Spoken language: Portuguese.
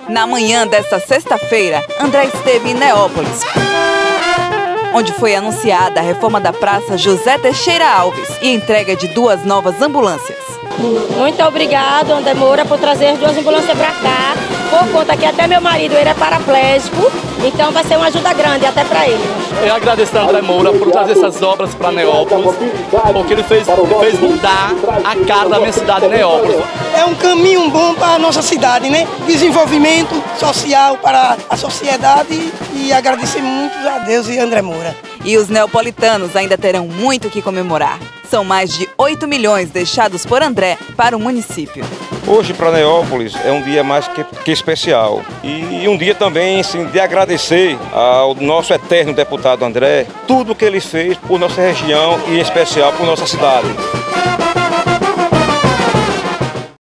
Na manhã desta sexta-feira, André esteve em Neópolis, onde foi anunciada a reforma da Praça José Teixeira Alves e entrega de 2 novas ambulâncias. Muito obrigado, André Moura, por trazer 2 ambulâncias para cá, por conta que até meu marido ele é paraplégico, então vai ser uma ajuda grande até para ele. Eu agradeço a André Moura por trazer essas obras para Neópolis, porque ele fez mudar a cara da minha cidade, Neópolis. É um caminho bom para a nossa cidade, né? Desenvolvimento social para a sociedade e agradecer muito a Deus e André Moura. E os neopolitanos ainda terão muito o que comemorar. São mais de 8 milhões deixados por André para o município. Hoje para Neópolis é um dia mais que especial e um dia também sim, de agradecer ao nosso eterno deputado André tudo que ele fez por nossa região e em especial por nossa cidade.